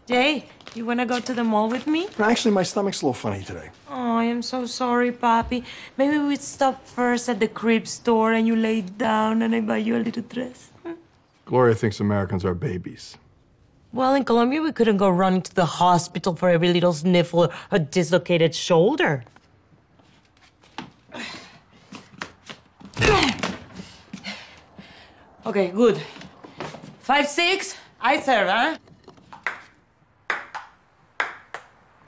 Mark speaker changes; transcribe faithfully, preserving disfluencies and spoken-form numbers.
Speaker 1: Jay, you wanna go to the mall with me?
Speaker 2: Actually, my stomach's a little funny today.
Speaker 1: Oh, I am so sorry, Papi. Maybe we'd stop first at the crib store and you lay down and I buy you a little dress. Hmm?
Speaker 2: Gloria thinks Americans are babies.
Speaker 1: Well, in Colombia, we couldn't go running to the hospital for every little sniffle or a dislocated shoulder. Okay, good. Five, six, I serve, huh?